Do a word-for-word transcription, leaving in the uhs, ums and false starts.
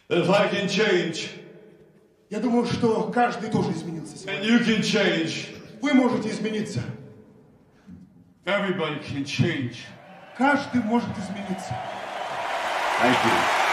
If I can change, Я думаю, что каждый тоже изменился and сегодня. you can change. Вы можете измениться. Everybody can change. Каждый может измениться. Thank you.